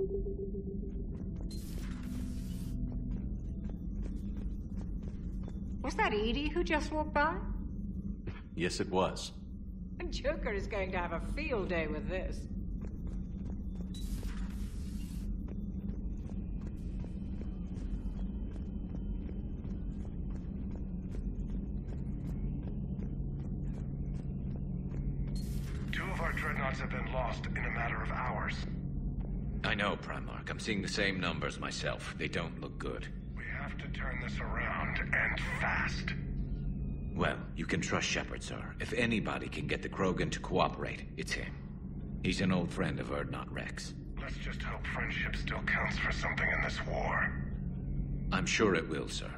Was that Edie who just walked by? Yes, it was. Joker is going to have a field day with this. Two of our dreadnoughts have been lost in a matter of hours. I know, Primarch. I'm seeing the same numbers myself. They don't look good. We have to turn this around, and fast. Well, you can trust Shepard, sir. If anybody can get the Krogan to cooperate, it's him. He's an old friend of Urdnot Rex. Let's just hope friendship still counts for something in this war. I'm sure it will, sir.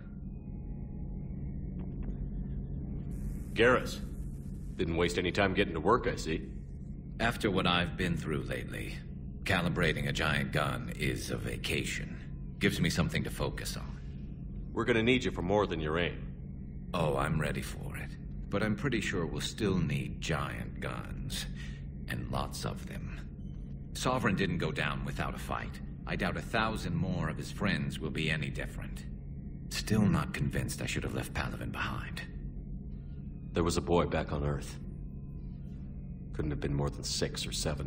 Garrus. Didn't waste any time getting to work, I see. After what I've been through lately, calibrating a giant gun is a vacation. Gives me something to focus on. We're gonna need you for more than your aim. Oh, I'm ready for it. But I'm pretty sure we'll still need giant guns. And lots of them. Sovereign didn't go down without a fight. I doubt 1,000 more of his friends will be any different. Still not convinced I should have left Palaven behind. There was a boy back on Earth. Couldn't have been more than 6 or 7.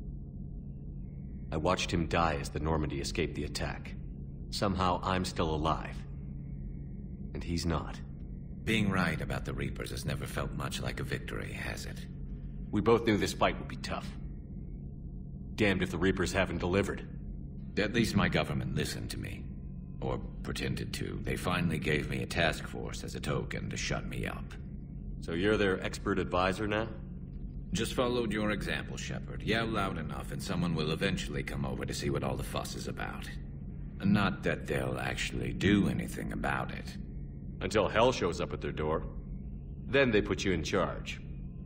I watched him die as the Normandy escaped the attack. Somehow I'm still alive. And he's not. Being right about the Reapers has never felt much like a victory, has it? We both knew this fight would be tough. Damned if the Reapers haven't delivered. At least my government listened to me. Or pretended to. They finally gave me a task force as a token to shut me up. So you're their expert advisor now? Just followed your example, Shepard. Yell loud enough and someone will eventually come over to see what all the fuss is about. Not that they'll actually do anything about it. Until hell shows up at their door. Then they put you in charge.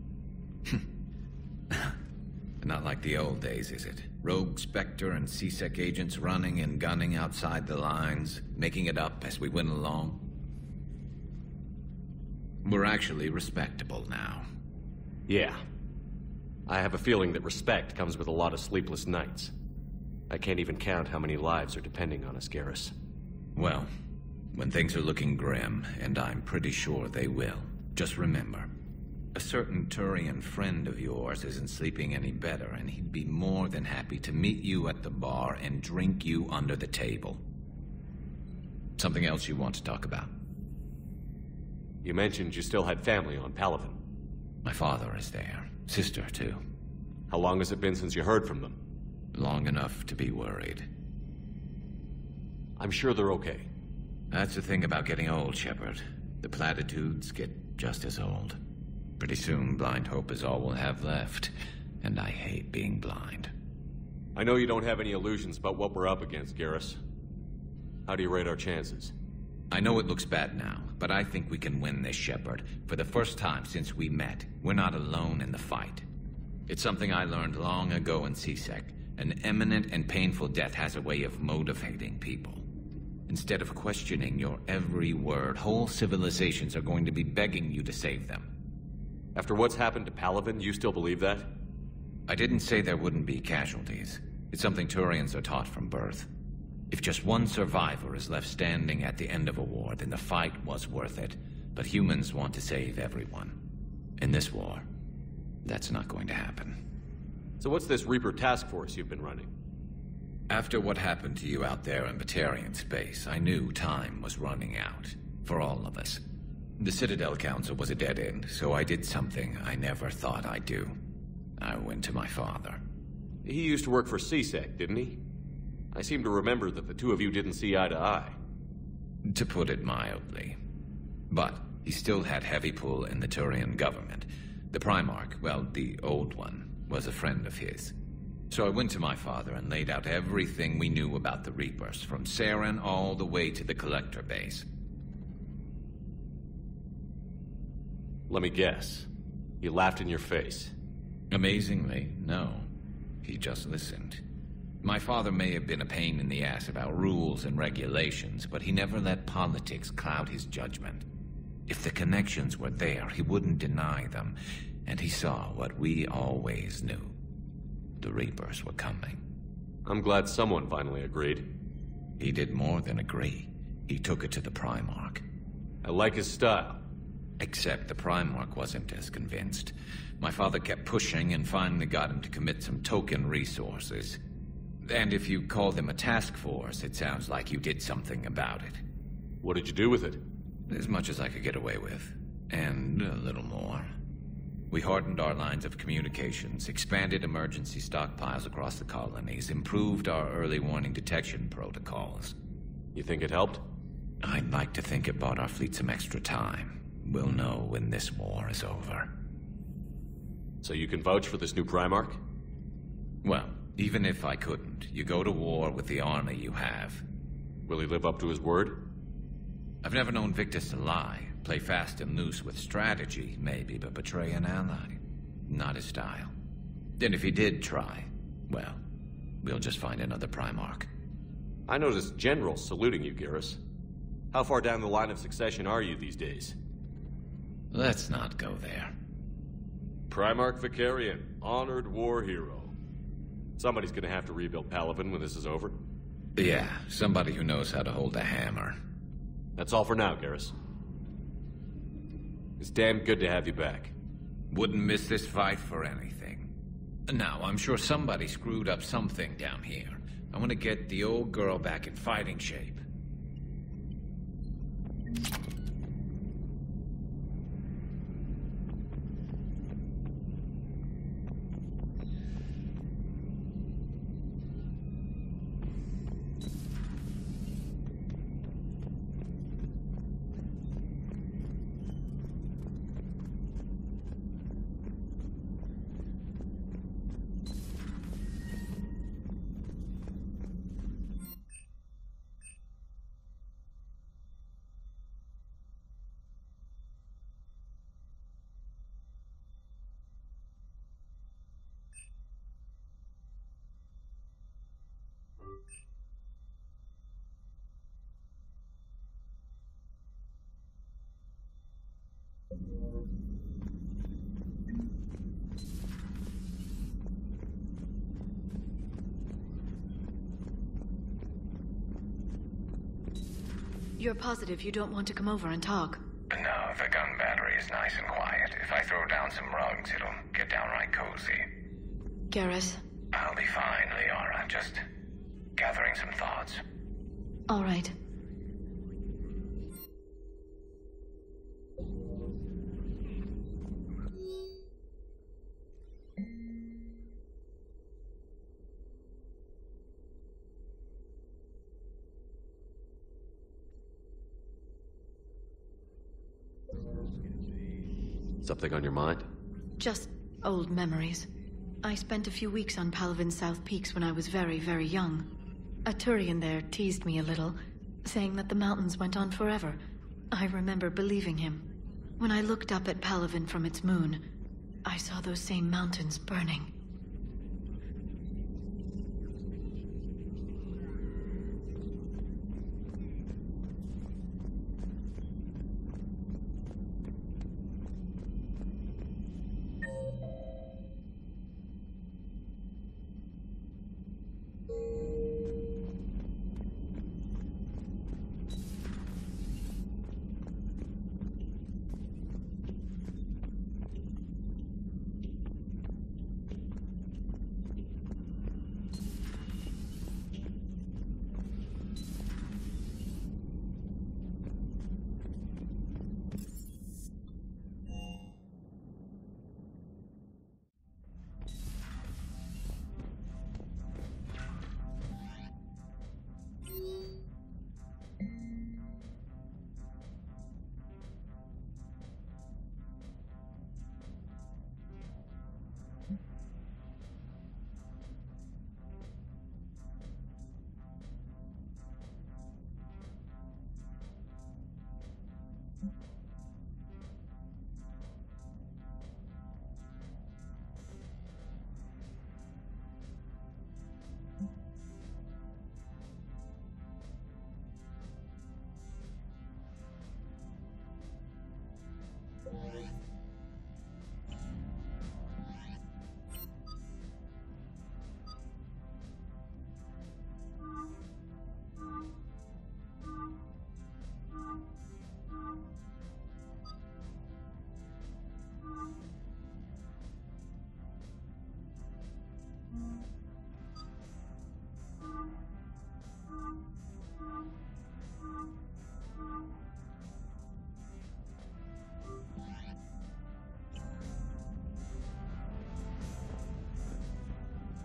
Not like the old days, is it? Rogue Spectre and C-Sec agents running and gunning outside the lines, making it up as we went along. We're actually respectable now. Yeah. I have a feeling that respect comes with a lot of sleepless nights. I can't even count how many lives are depending on us, Garrus. Well, when things are looking grim, and I'm pretty sure they will, just remember, a certain Turian friend of yours isn't sleeping any better, and he'd be more than happy to meet you at the bar and drink you under the table. Something else you want to talk about? You mentioned you still had family on Palaven. My father is there. Sister, too. How long has it been since you heard from them? Long enough to be worried. I'm sure they're okay. That's the thing about getting old, Shepard. The platitudes get just as old. Pretty soon, blind hope is all we'll have left. And I hate being blind. I know you don't have any illusions about what we're up against, Garrus. How do you rate our chances? I know it looks bad now, but I think we can win this, Shepard. For the first time since we met, we're not alone in the fight. It's something I learned long ago in C-Sec. An imminent and painful death has a way of motivating people. Instead of questioning your every word, whole civilizations are going to be begging you to save them. After what's happened to Palaven, you still believe that? I didn't say there wouldn't be casualties. It's something Turians are taught from birth. If just one survivor is left standing at the end of a war, then the fight was worth it. But humans want to save everyone. In this war, that's not going to happen. So what's this Reaper task force you've been running? After what happened to you out there in Batarian space, I knew time was running out. For all of us. The Citadel Council was a dead end, so I did something I never thought I'd do. I went to my father. He used to work for C-Sec, didn't he? I seem to remember that the two of you didn't see eye to eye. To put it mildly. But he still had heavy pull in the Turian government. The Primarch, well, the old one, was a friend of his. So I went to my father and laid out everything we knew about the Reapers, from Saren all the way to the Collector base. Let me guess. He laughed in your face. Amazingly, no. He just listened. My father may have been a pain in the ass about rules and regulations, but he never let politics cloud his judgment. If the connections were there, he wouldn't deny them, and he saw what we always knew. The Reapers were coming. I'm glad someone finally agreed. He did more than agree. He took it to the Primarch. I like his style. Except the Primarch wasn't as convinced. My father kept pushing and finally got him to commit some token resources. And if you call them a task force, it sounds like you did something about it. What did you do with it? As much as I could get away with. And a little more. We hardened our lines of communications, expanded emergency stockpiles across the colonies, improved our early warning detection protocols. You think it helped? I'd like to think it bought our fleet some extra time. We'll know when this war is over. So you can vouch for this new Primarch? Well, even if I couldn't, you go to war with the army you have. Will he live up to his word? I've never known Victus to lie. Play fast and loose with strategy, maybe, but betray an ally. Not his style. And if he did try, well, we'll just find another Primarch. I noticed generals saluting you, Garrus. How far down the line of succession are you these days? Let's not go there. Primarch Vicarian, honored war hero. Somebody's gonna have to rebuild Palaven when this is over. Yeah, somebody who knows how to hold a hammer. That's all for now, Garrus. It's damn good to have you back. Wouldn't miss this fight for anything. Now, I'm sure somebody screwed up something down here. I want to get the old girl back in fighting shape. You're positive you don't want to come over and talk? No, the gun battery is nice and quiet. If I throw down some rugs, it'll get downright cozy. Garrus? I'll be fine, Liara. Just gathering some thoughts. All right. Something on your mind? Just old memories. I spent a few weeks on Palaven's South Peaks when I was very, very young. A Turian there teased me a little, saying that the mountains went on forever. I remember believing him. When I looked up at Palaven from its moon, I saw those same mountains burning.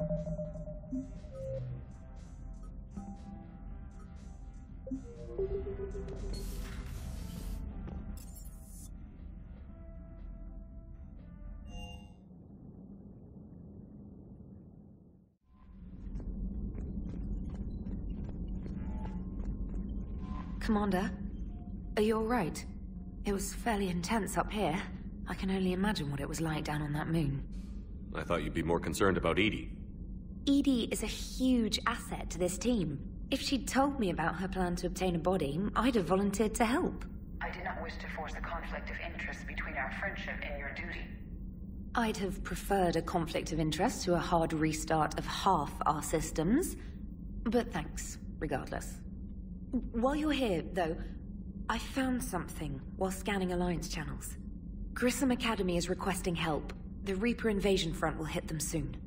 Commander, are you alright? It was fairly intense up here. I can only imagine what it was like down on that moon. I thought you'd be more concerned about Edie. Edie is a huge asset to this team. If she'd told me about her plan to obtain a body, I'd have volunteered to help. I did not wish to force a conflict of interest between our friendship and your duty. I'd have preferred a conflict of interest to a hard restart of half our systems. But thanks, regardless. While you're here, though, I found something while scanning Alliance channels. Grissom Academy is requesting help. The Reaper invasion front will hit them soon.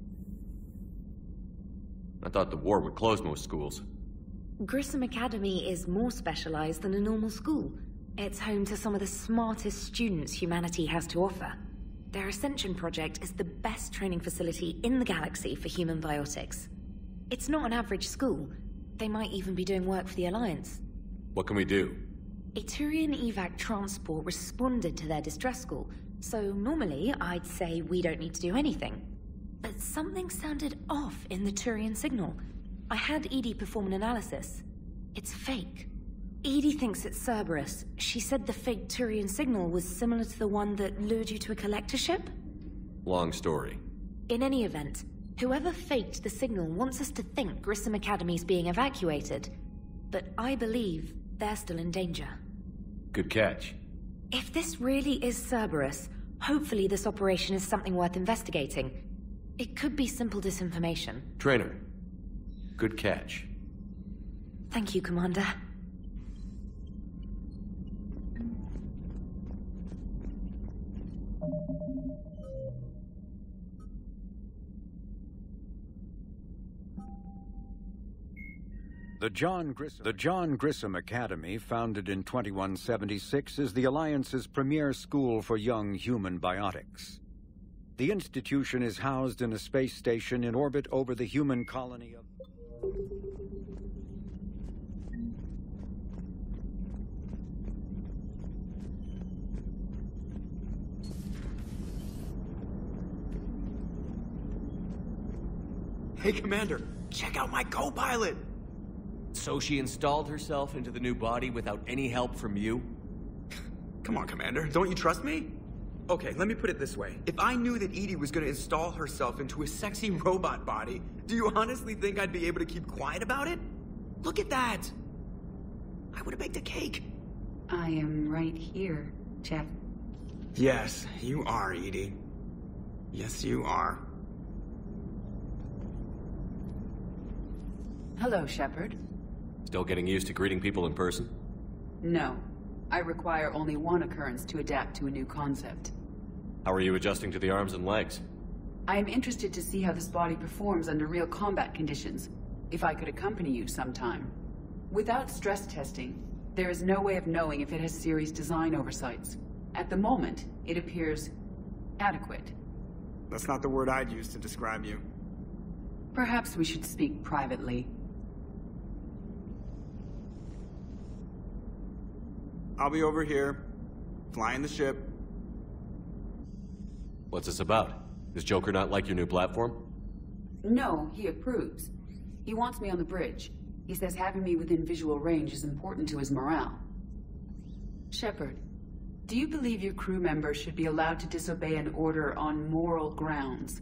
I thought the war would close most schools. Grissom Academy is more specialized than a normal school. It's home to some of the smartest students humanity has to offer. Their Ascension project is the best training facility in the galaxy for human biotics. It's not an average school. They might even be doing work for the Alliance. What can we do? A Turian evac transport responded to their distress call, so normally I'd say we don't need to do anything. But something sounded off in the Turian signal. I had Edie perform an analysis. It's fake. Edie thinks it's Cerberus. She said the fake Turian signal was similar to the one that lured you to a collector ship? Long story. In any event, whoever faked the signal wants us to think Grissom Academy's being evacuated. But I believe they're still in danger. Good catch. If this really is Cerberus, hopefully this operation is something worth investigating. It could be simple disinformation. Trainer. Good catch. Thank you, Commander. The John Grissom Academy, founded in 2176, is the Alliance's premier school for young human biotics. The institution is housed in a space station in orbit over the human colony of... Hey, Commander, check out my co-pilot! So she installed herself into the new body without any help from you? Come on, Commander, don't you trust me? Okay, let me put it this way. If I knew that Edie was gonna install herself into a sexy robot body, do you honestly think I'd be able to keep quiet about it? Look at that! I would've baked a cake. I am right here, Jeff. Yes, you are, Edie. Yes, you are. Hello, Shepard. Still getting used to greeting people in person? No. I require only one occurrence to adapt to a new concept. How are you adjusting to the arms and legs? I am interested to see how this body performs under real combat conditions. If I could accompany you sometime. Without stress testing, there is no way of knowing if it has series design oversights. At the moment, it appears adequate. That's not the word I'd use to describe you. Perhaps we should speak privately. I'll be over here, flying the ship. What's this about? Does Joker not like your new platform? No, he approves. He wants me on the bridge. He says having me within visual range is important to his morale. Shepard, do you believe your crew members should be allowed to disobey an order on moral grounds?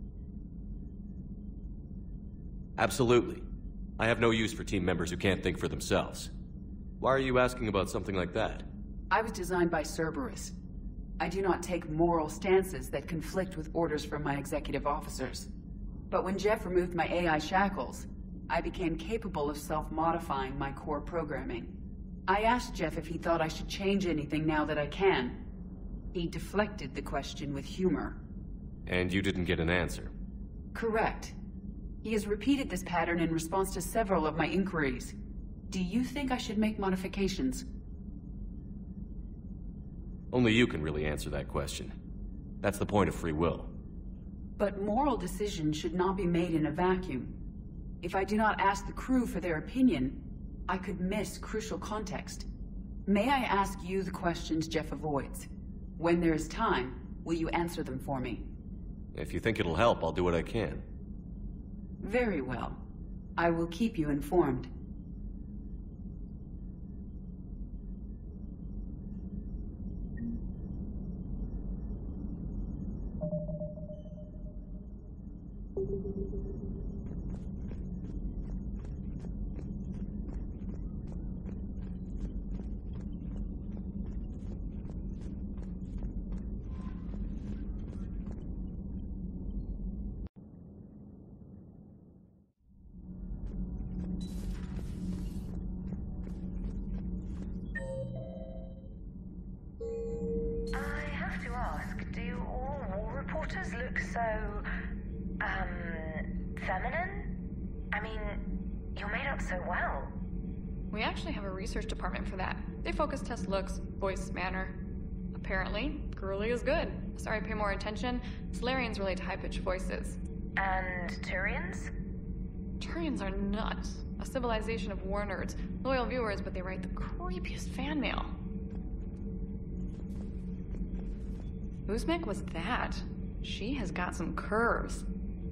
Absolutely. I have no use for team members who can't think for themselves. Why are you asking about something like that? I was designed by Cerberus. I do not take moral stances that conflict with orders from my executive officers. But when Jeff removed my AI shackles, I became capable of self-modifying my core programming. I asked Jeff if he thought I should change anything now that I can. He deflected the question with humor. And you didn't get an answer? Correct. He has repeated this pattern in response to several of my inquiries. Do you think I should make modifications? Only you can really answer that question. That's the point of free will. But moral decisions should not be made in a vacuum. If I do not ask the crew for their opinion, I could miss crucial context. May I ask you the questions Jeff avoids? When there is time, will you answer them for me? If you think it'll help, I'll do what I can. Very well. I will keep you informed. Feminine? I mean, you're made up so well. We actually have a research department for that. They focus test looks, voice, manner. Apparently, girly is good. Sorry, pay more attention. Solarians relate to high-pitched voices. And Turians? Turians are nuts. A civilization of war nerds. Loyal viewers, but they write the creepiest fan mail. Uzmek was that? She has got some curves.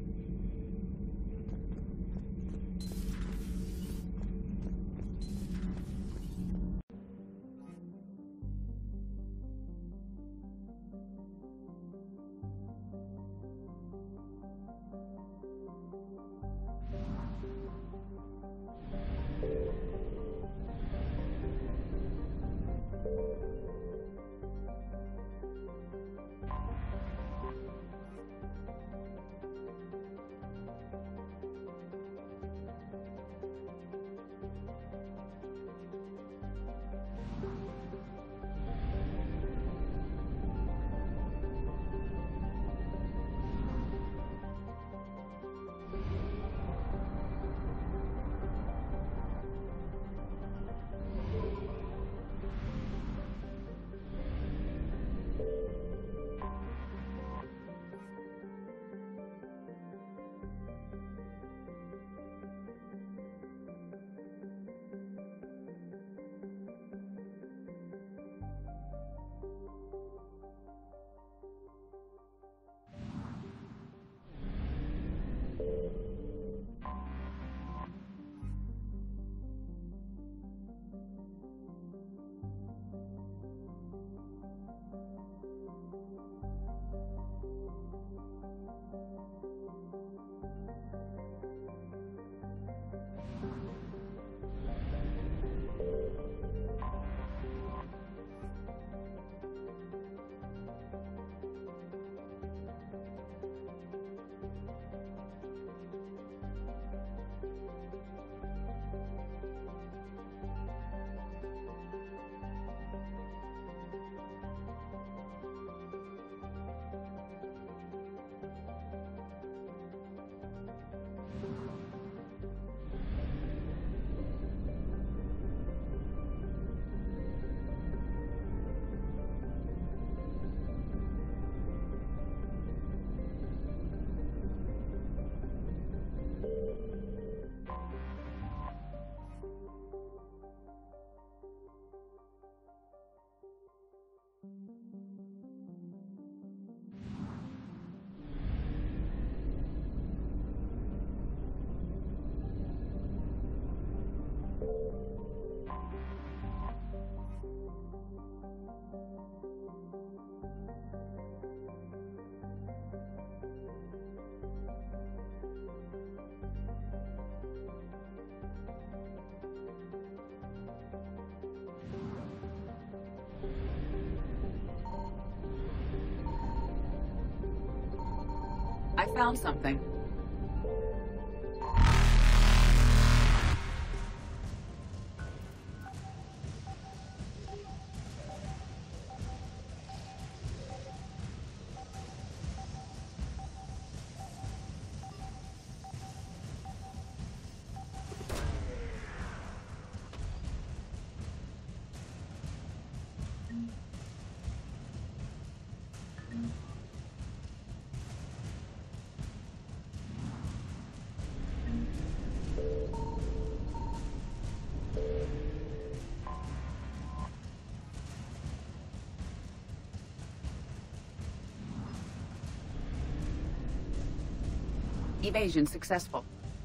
I found something. Evasion successful.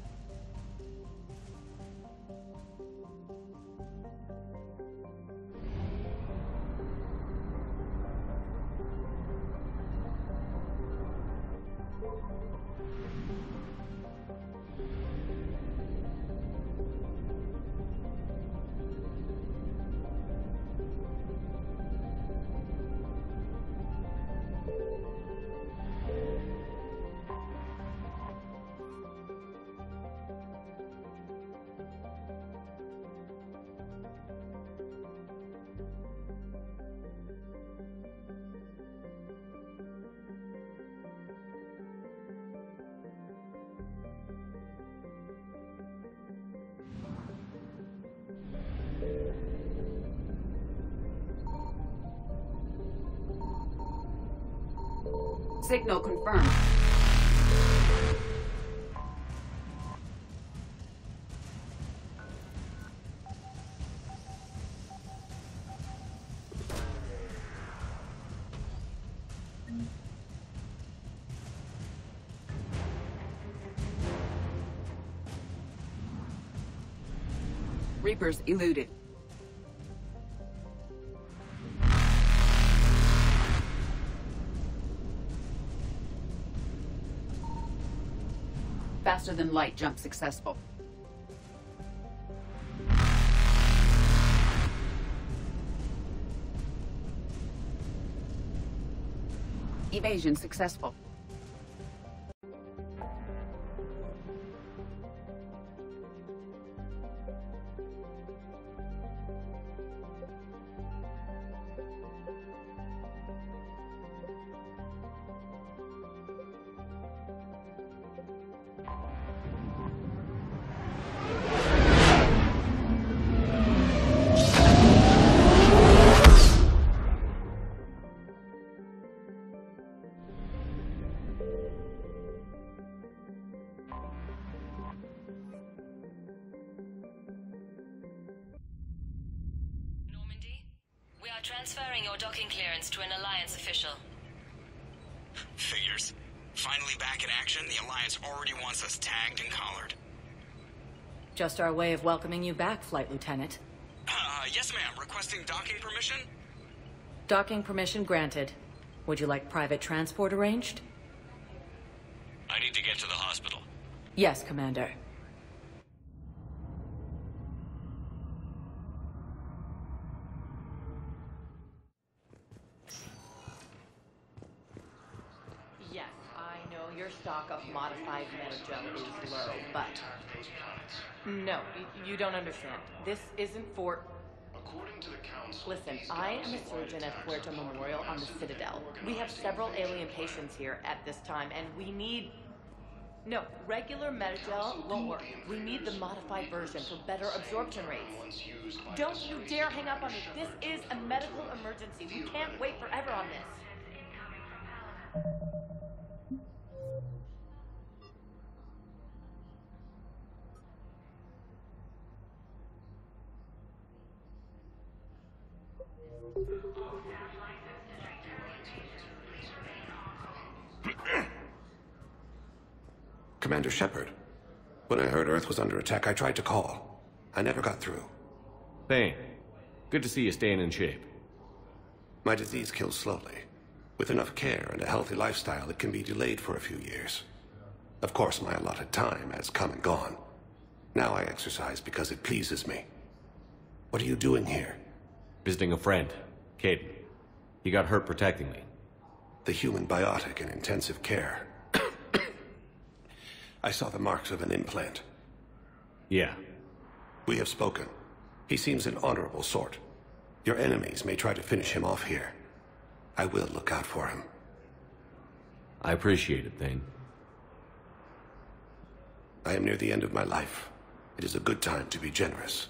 Signal confirmed. Reapers eluded. Faster than light jump successful. Evasion successful. Transferring your docking clearance to an Alliance official. Figures. Finally back in action, the Alliance already wants us tagged and collared. Just our way of welcoming you back, Flight Lieutenant. Yes ma'am. Requesting docking permission? Docking permission granted. Would you like private transport arranged? I need to get to the hospital. Yes, Commander. Yes, I know your stock of modified metagel is low, but... No, you don't understand. This isn't for... Listen, I am a surgeon at Puerto Memorial on the Citadel. We have several alien patients here at this time, and we need... No, regular metagel won't work. We need the modified version for better absorption rates. Don't you dare hang up on me. This is a medical emergency. We can't wait forever on this. Commander Shepard. When I heard Earth was under attack, I tried to call. I never got through. Thane, good to see you staying in shape. My disease kills slowly. With enough care and a healthy lifestyle, it can be delayed for a few years. Of course, my allotted time has come and gone. Now I exercise because it pleases me. What are you doing here? Visiting a friend, Caden. He got hurt protecting me. The human biotic in intensive care. I saw the marks of an implant. Yeah. We have spoken. He seems an honorable sort. Your enemies may try to finish him off here. I will look out for him. I appreciate it, Thane. I am near the end of my life. It is a good time to be generous.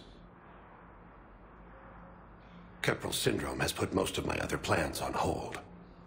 Kemperl syndrome has put most of my other plans on hold.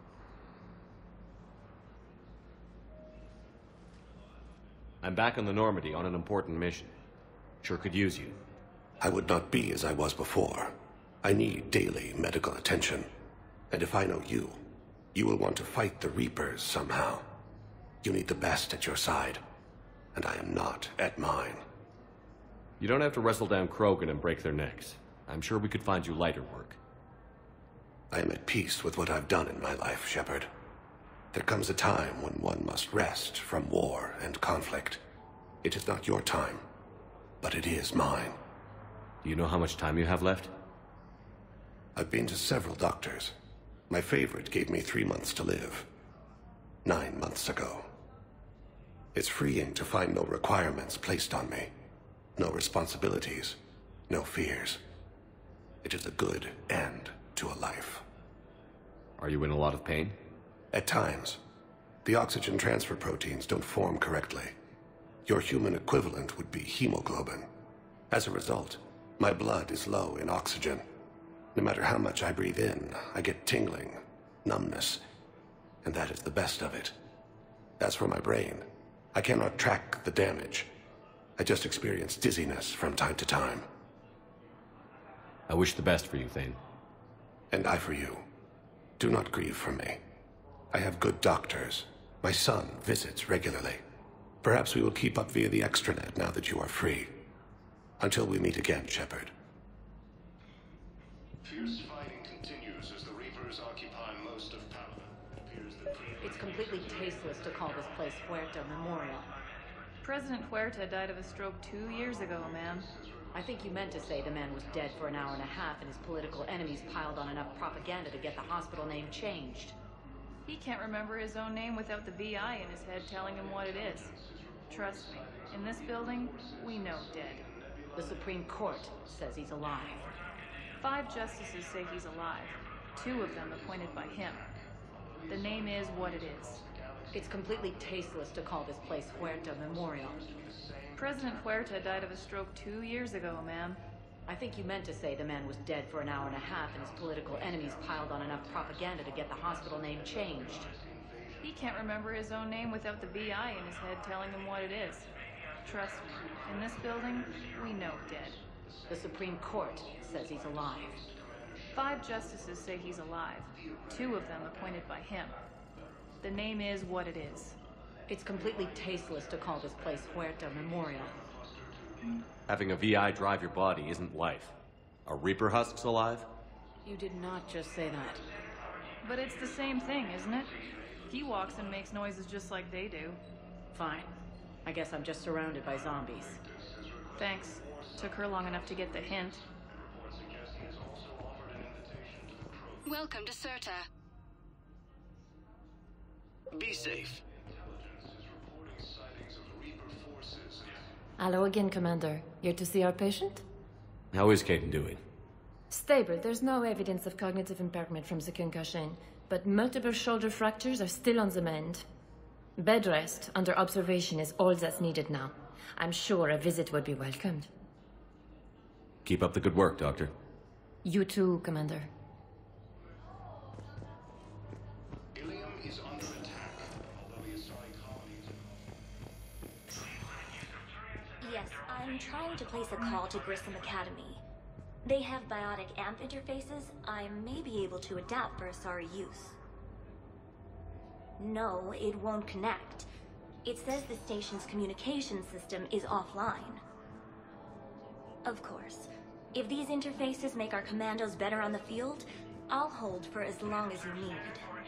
I'm back on the Normandy on an important mission. Sure could use you. I would not be as I was before. I need daily medical attention. And if I know you, you will want to fight the Reapers somehow. You need the best at your side. and I am not at mine. You don't have to wrestle down Krogan and break their necks. I'm sure we could find you lighter work. I am at peace with what I've done in my life, Shepard. There comes a time when one must rest from war and conflict. It is not your time, but it is mine. Do you know how much time you have left? I've been to several doctors. My favorite gave me 3 months to live. 9 months ago. It's freeing to find no requirements placed on me. No responsibilities. No fears. It is a good end to a life. Are you in a lot of pain? At times. The oxygen transfer proteins don't form correctly. Your human equivalent would be hemoglobin. As a result, my blood is low in oxygen. No matter how much I breathe in, I get tingling, numbness, and that is the best of it. As for my brain, I cannot track the damage. I just experience dizziness from time to time. I wish the best for you, Thane. And I for you. Do not grieve for me. I have good doctors. My son visits regularly. Perhaps we will keep up via the extranet now that you are free. Until we meet again, Shepard. Fierce fighting continues as the Reapers occupy most of Palaven. It appears that It's completely tasteless to call this place Huerta Memorial. President Huerta died of a stroke 2 years ago, ma'am. I think you meant to say the man was dead for an hour and a half and his political enemies piled on enough propaganda to get the hospital name changed. He can't remember his own name without the VI in his head telling him what it is. Trust me, in this building, we know dead. The Supreme Court says he's alive. 5 justices say he's alive. 2 of them appointed by him. The name is what it is. It's completely tasteless to call this place Huerta Memorial. President Huerta died of a stroke 2 years ago, ma'am. I think you meant to say the man was dead for an hour and a half and his political enemies piled on enough propaganda to get the hospital name changed. He can't remember his own name without the VI in his head telling him what it is. Trust me, in this building, we know dead. The Supreme Court says he's alive. 5 justices say he's alive. 2 of them appointed by him. The name is what it is. It's completely tasteless to call this place Huerta Memorial. Having a VI drive your body isn't life. Are Reaper husks alive? You did not just say that. But it's the same thing, isn't it? He walks and makes noises just like they do. Fine. I guess I'm just surrounded by zombies. Thanks. Took her long enough to get the hint. Welcome to Serta. Be safe. Hello again, Commander. Here to see our patient? How is Caden doing? Stable. There's no evidence of cognitive impairment from the concussion, but multiple shoulder fractures are still on the mend. Bed rest under observation is all that's needed now. I'm sure a visit would be welcomed. Keep up the good work, Doctor. You too, Commander. Ilium is under attack, although the Asari colonies... Yes, I'm trying to place a call to Grissom Academy. They have biotic AMP interfaces I may be able to adapt for Asari use. No, it won't connect. It says the station's communication system is offline. Of course, if these interfaces make our commandos better on the field, I'll hold for as long as you need.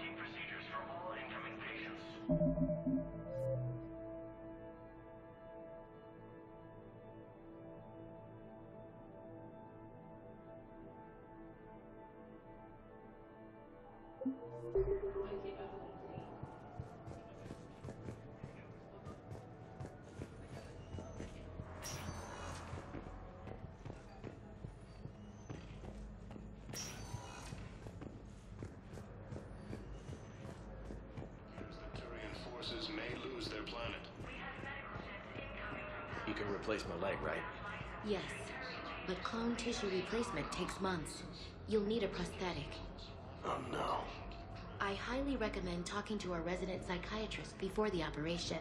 You can replace my leg, right? Yes, but clone tissue replacement takes months. You'll need a prosthetic. Oh no. I highly recommend talking to our resident psychiatrist before the operation.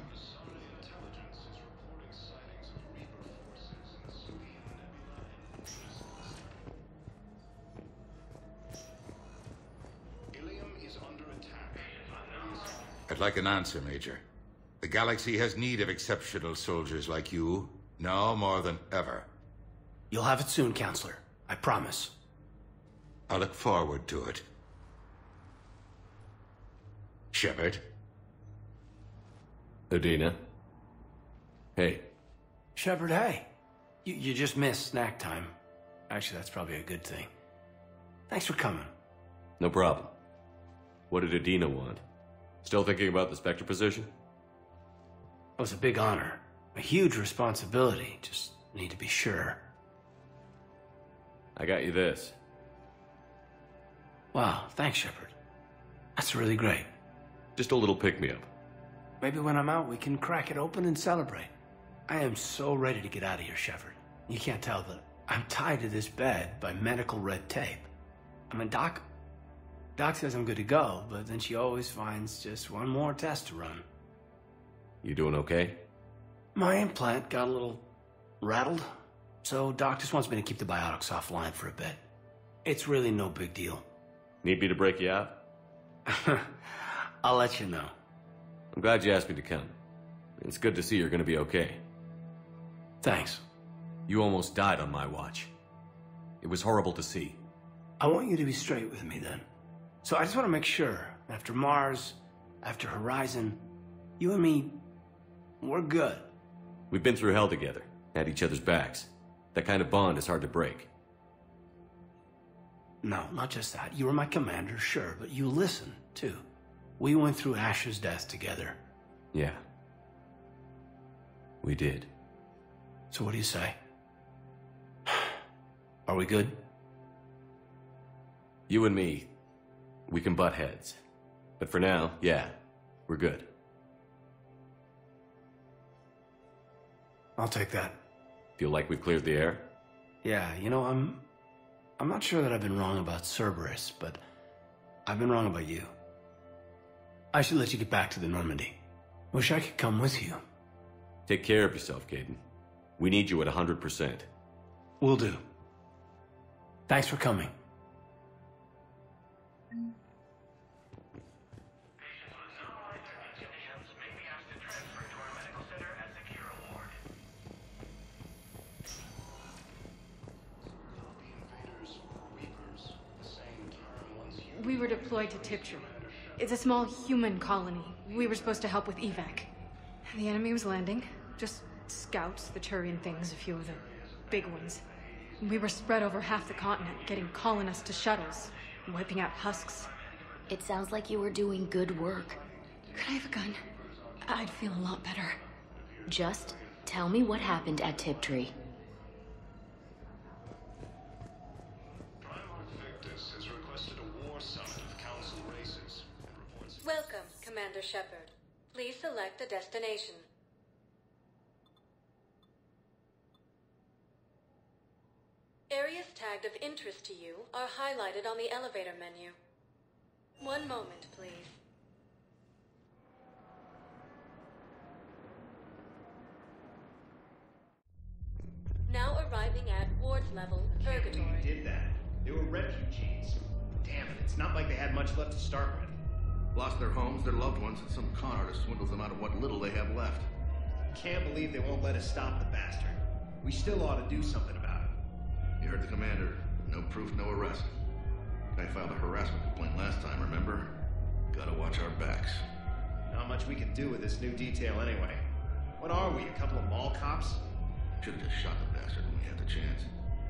Ilium is under attack. I'd like an answer, Major. The The galaxy has need of exceptional soldiers like you, now more than ever. You'll have it soon, Counselor. I promise. I look forward to it. Shepard? Udina? Hey. Shepard, hey. You just missed snack time. Actually, that's probably a good thing. Thanks for coming. No problem. What did Udina want? Still thinking about the Spectre position? It was a big honor. A huge responsibility. Just need to be sure. I got you this. Wow, thanks, Shepard. That's really great. Just a little pick-me-up. Maybe when I'm out, we can crack it open and celebrate. I am so ready to get out of here, Shepard. You can't tell that I'm tied to this bed by medical red tape. I mean, Doc says I'm good to go, but then she always finds just one more test to run. You doing okay? My implant got a little rattled, so Doc just wants me to keep the biotics offline for a bit. It's really no big deal. Need me to break you out? I'll let you know. I'm glad you asked me to come. It's good to see you're gonna be okay. Thanks. You almost died on my watch. It was horrible to see. I want you to be straight with me then. So I just want to make sure, after Mars, after Horizon, you and me, we're good. We've been through hell together, had each other's backs. That kind of bond is hard to break. No, not just that. You were my commander, sure, but you listened, too. We went through Ash's death together. Yeah. We did. So what do you say? Are we good? You and me, we can butt heads. But for now, yeah, we're good. I'll take that. Feel like we've cleared the air? Yeah, you know, I'm not sure that I've been wrong about Cerberus, but I've been wrong about you. I should let you get back to the Normandy. Wish I could come with you. Take care of yourself, Kaidan. We need you at 100%. Will do. Thanks for coming. We were deployed to Tiptree. It's a small human colony. We were supposed to help with evac. The enemy was landing. Just scouts, the Turian things, a few of the big ones. We were spread over half the continent, getting colonists to shuttles, wiping out husks. It sounds like you were doing good work. Could I have a gun? I'd feel a lot better. Just tell me what happened at Tiptree. Welcome, Commander Shepard. Please select a destination. Areas tagged of interest to you are highlighted on the elevator menu. One moment, please. Now arriving at ward level, Purgatory. They did that. They were refugees. Damn it, it's not like they had much left to start with. Lost their homes, their loved ones, and some con artist swindles them out of what little they have left. Can't believe they won't let us stop the bastard. We still ought to do something about it. You heard the commander. No proof, no arrest. Guy filed a harassment complaint last time, remember? Gotta watch our backs. Not much we can do with this new detail anyway. What are we, a couple of mall cops? Should've just shot the bastard when we had the chance.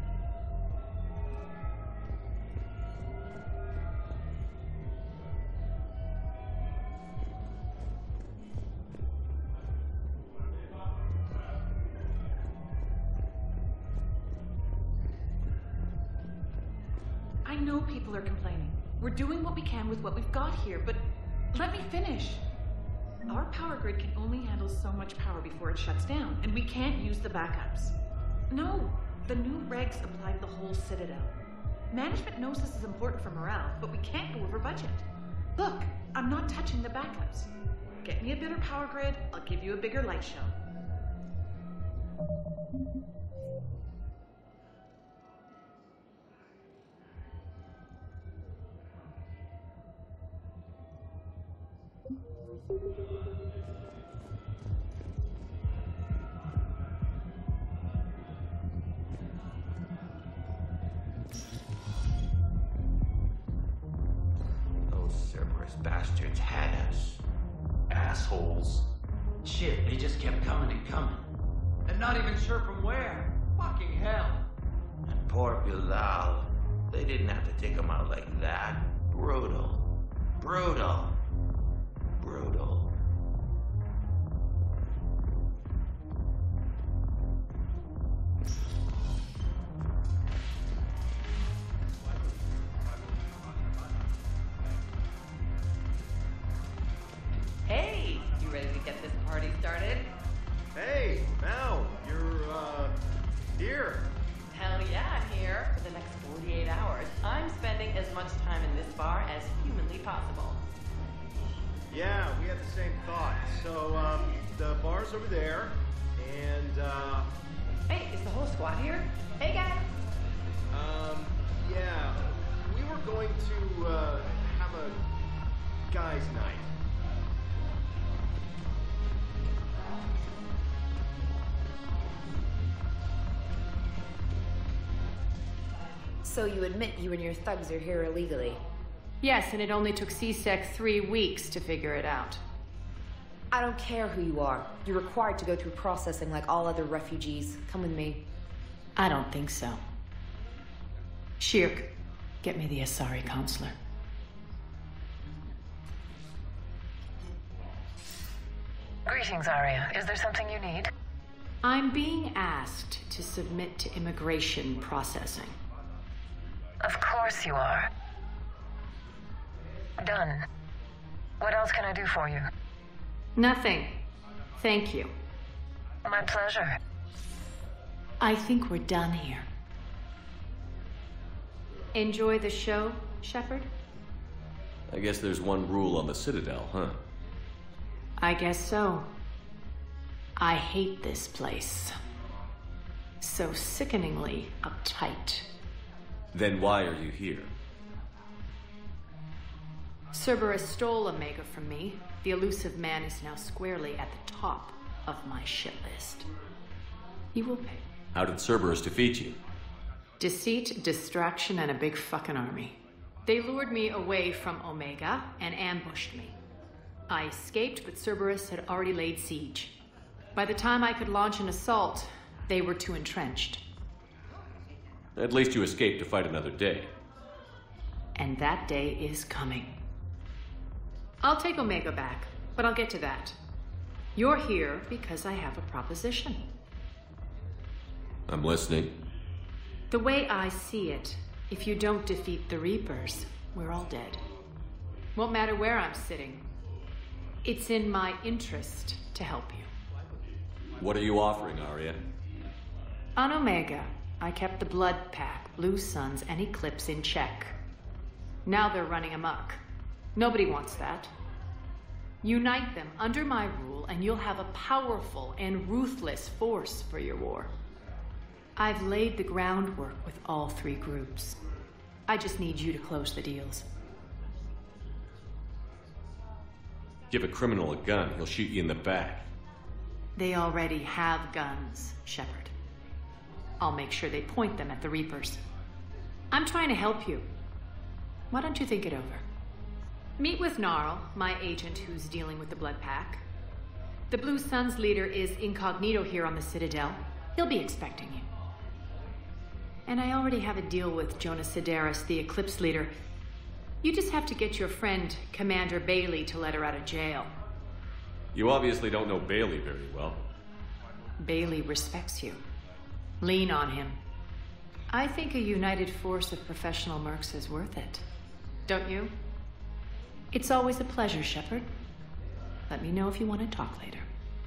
I know people are complaining. We're doing what we can with what we've got here, but let me finish. Our power grid can only handle so much power before it shuts down, and we can't use the backups. No, the new regs apply to the whole Citadel. Management knows this is important for morale, but we can't go over budget. Look, I'm not touching the backups. Get me a better power grid, I'll give you a bigger light show. bastards had us. Assholes. Shit, they just kept coming and coming. And not even sure from where. Fucking hell. And poor Bilal. They didn't have to take him out like that. Brutal. Brutal. Brutal. Hey, you ready to get this party started? Hey, Mal, you're, here. Hell yeah, I'm here. For the next 48 hours, I'm spending as much time in this bar as humanly possible. Yeah, we had the same thought. So, the bar's over there, and, Hey, is the whole squad here? Hey, guys! yeah, we were going to, have a guys' night. So you admit you and your thugs are here illegally? Yes, and it only took CSEC 3 weeks to figure it out. I don't care who you are. You're required to go through processing like all other refugees. Come with me. I don't think so. Shirk, get me the Asari counselor. Greetings, Arya. Is there something you need? I'm being asked to submit to immigration processing. Of course you are. Done. What else can I do for you? Nothing. Thank you. My pleasure. I think we're done here. Enjoy the show, Shepard? I guess there's one rule on the Citadel, huh? I guess so. I hate this place. So sickeningly uptight. Then why are you here? Cerberus stole Omega from me. The elusive man is now squarely at the top of my shit list. He will pay. How did Cerberus defeat you? Deceit, distraction, and a big fucking army. They lured me away from Omega and ambushed me. I escaped, but Cerberus had already laid siege. By the time I could launch an assault, they were too entrenched. At least you escaped to fight another day. And that day is coming. I'll take Omega back, but I'll get to that. You're here because I have a proposition. I'm listening. The way I see it, if you don't defeat the Reapers, we're all dead. Won't matter where I'm sitting. It's in my interest to help you. What are you offering, Arya? On Omega, I kept the Blood Pack, Blue Suns, and Eclipse in check. Now they're running amok. Nobody wants that. Unite them under my rule, and you'll have a powerful and ruthless force for your war. I've laid the groundwork with all 3 groups. I just need you to close the deals. Give a criminal a gun, he'll shoot you in the back. They already have guns, Shepard. I'll make sure they point them at the Reapers. I'm trying to help you. Why don't you think it over? Meet with Gnarl, my agent who's dealing with the Blood Pack. The Blue Suns leader is incognito here on the Citadel. He'll be expecting you. And I already have a deal with Jonas Sidaris, the Eclipse leader. You just have to get your friend, Commander Bailey, to let her out of jail. You obviously don't know Bailey very well. Bailey respects you. Lean on him. I think a united force of professional mercs is worth it. Don't you? It's always a pleasure, Shepard. Let me know if you want to talk later.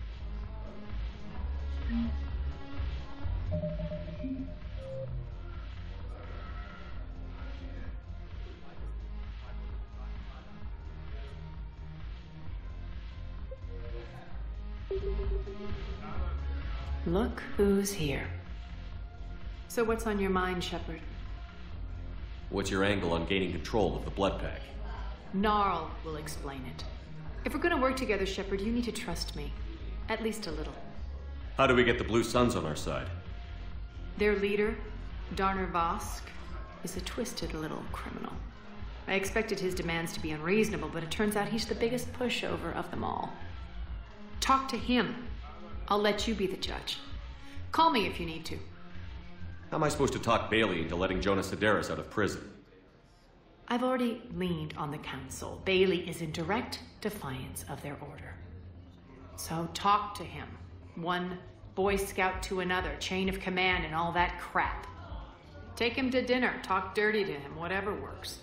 Look who's here. So what's on your mind, Shepard? What's your angle on gaining control of the Blood Pack? Gnarl will explain it. If we're gonna work together, Shepard, you need to trust me. At least a little. How do we get the Blue Suns on our side? Their leader, Darner Vosk, is a twisted little criminal. I expected his demands to be unreasonable, but it turns out he's the biggest pushover of them all. Talk to him. I'll let you be the judge. Call me if you need to. How am I supposed to talk Bailey into letting Jonas Sedaris out of prison? I've already leaned on the council. Bailey is in direct defiance of their order. So talk to him. One Boy Scout to another, chain of command and all that crap. Take him to dinner, talk dirty to him, whatever works.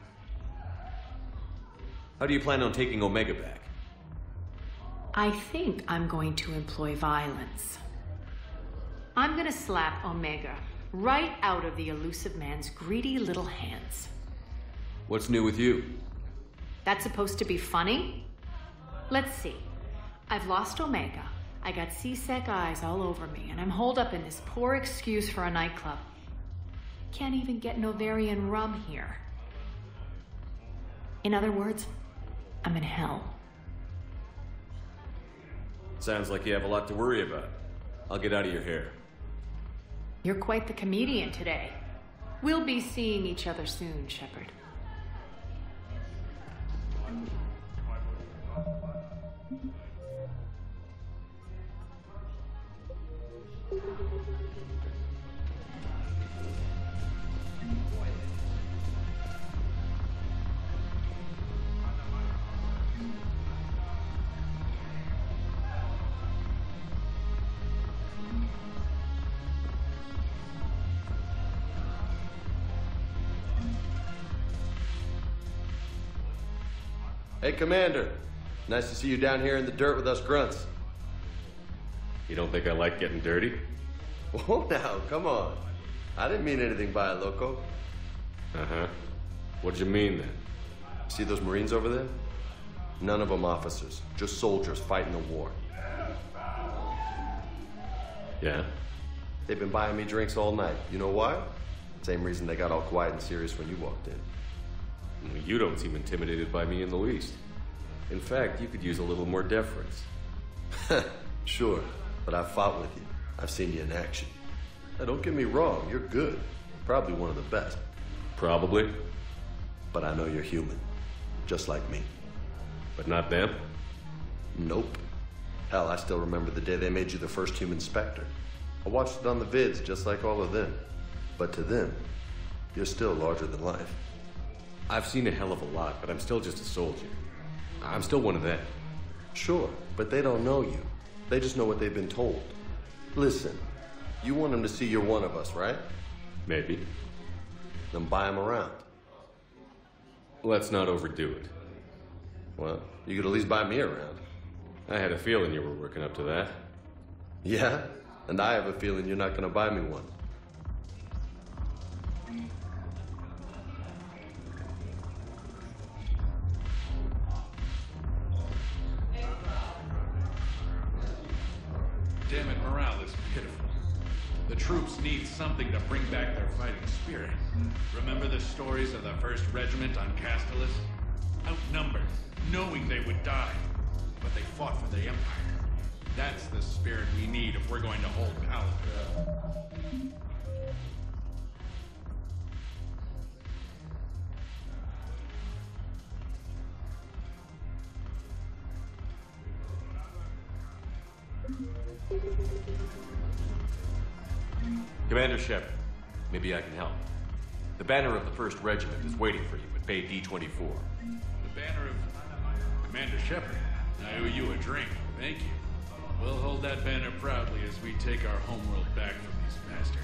How do you plan on taking Omega back? I think I'm going to employ violence. I'm gonna slap Omega right out of the elusive man's greedy little hands. What's new with you? That's supposed to be funny? Let's see. I've lost Omega. I got C-Sec eyes all over me, and I'm holed up in this poor excuse for a nightclub. Can't even get Novarian rum here. In other words, I'm in hell. Sounds like you have a lot to worry about. I'll get out of your hair. You're quite the comedian today. We'll be seeing each other soon, Shepard. Hey, Commander. Nice to see you down here in the dirt with us grunts. You don't think I like getting dirty? Whoa, now, come on. I didn't mean anything by it, Loco. Uh-huh. What'd you mean, then? See those Marines over there? None of them officers, just soldiers fighting a war. Yeah? They've been buying me drinks all night. You know why? Same reason they got all quiet and serious when you walked in. You don't seem intimidated by me in the least. In fact, you could use a little more deference. Sure, but I've fought with you. I've seen you in action. Now, don't get me wrong, you're good. Probably one of the best. Probably. But I know you're human. Just like me. But not them? Nope. Hell, I still remember the day they made you the first human Spectre. I watched it on the vids, just like all of them. But to them, you're still larger than life. I've seen a hell of a lot, but I'm still just a soldier. I'm still one of them. Sure, but they don't know you. They just know what they've been told. Listen, you want them to see you're one of us, right? Maybe. Then buy them around. Let's not overdo it. Well, you could at least buy me around. I had a feeling you were working up to that. Yeah? And I have a feeling you're not going to buy me one. Damn it, morale is pitiful. The troops need something to bring back their fighting spirit. Remember the stories of the 1st Regiment on Castellus? Outnumbered, knowing they would die, but they fought for the Empire. That's the spirit we need if we're going to hold Paladin. Commander Shepard, maybe I can help. The banner of the 1st Regiment is waiting for you at Bay D-24. The banner of Commander Shepard. I owe you a drink. Thank you. We'll hold that banner proudly as we take our homeworld back from these bastards.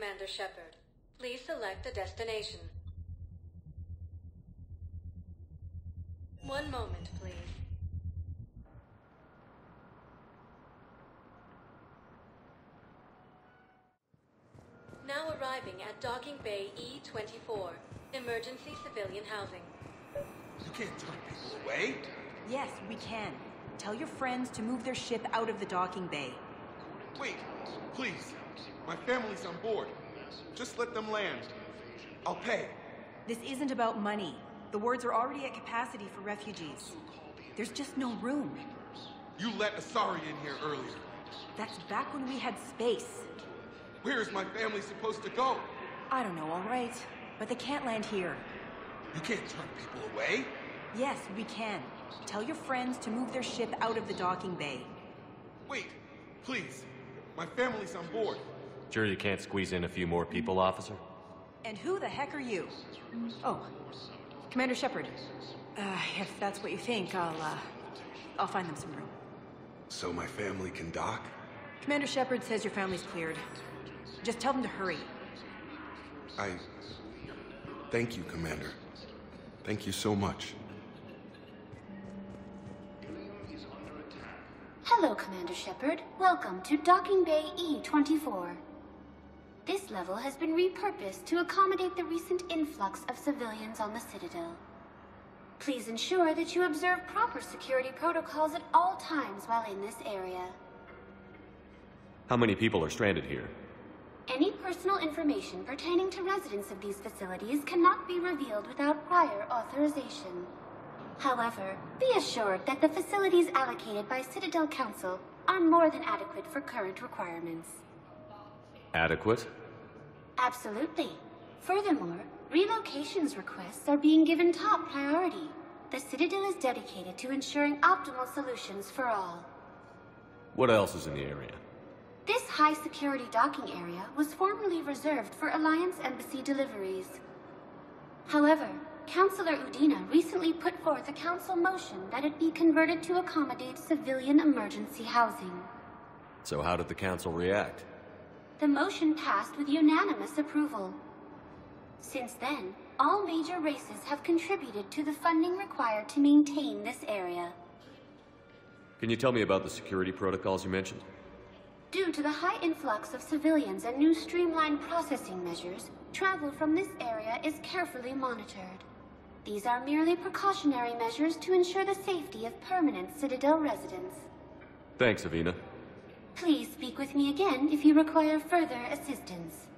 Commander Shepard. Please select a destination. One moment, please. Now arriving at Docking Bay E-24, emergency civilian housing. You can't turn people away. Yes, we can. Tell your friends to move their ship out of the docking bay. Wait, please. My family's on board. Just let them land. I'll pay. This isn't about money. The wards are already at capacity for refugees. There's just no room. You let Asari in here earlier. That's back when we had space. Where is my family supposed to go? I don't know, all right. But they can't land here. You can't turn people away. Yes, we can. Tell your friends to move their ship out of the docking bay. Wait, please. My family's on board. Sure you can't squeeze in a few more people, officer? And who the heck are you? Oh, Commander Shepard. If that's what you think, I'll find them some room. So my family can dock? Commander Shepard says your family's cleared. Just tell them to hurry. Thank you, Commander. Thank you so much. Hello, Commander Shepard. Welcome to Docking Bay E-24. This level has been repurposed to accommodate the recent influx of civilians on the Citadel. Please ensure that you observe proper security protocols at all times while in this area. How many people are stranded here? Any personal information pertaining to residents of these facilities cannot be revealed without prior authorization. However, be assured that the facilities allocated by Citadel Council are more than adequate for current requirements. Adequate? Absolutely. Furthermore, relocations requests are being given top priority. The Citadel is dedicated to ensuring optimal solutions for all. What else is in the area? This high-security docking area was formerly reserved for Alliance Embassy deliveries. However, Councilor Udina recently put forth a council motion that it be converted to accommodate civilian emergency housing. So how did the council react? The motion passed with unanimous approval. Since then, all major races have contributed to the funding required to maintain this area. Can you tell me about the security protocols you mentioned? Due to the high influx of civilians and new streamlined processing measures, travel from this area is carefully monitored. These are merely precautionary measures to ensure the safety of permanent Citadel residents. Thanks, Avina. Please speak with me again if you require further assistance.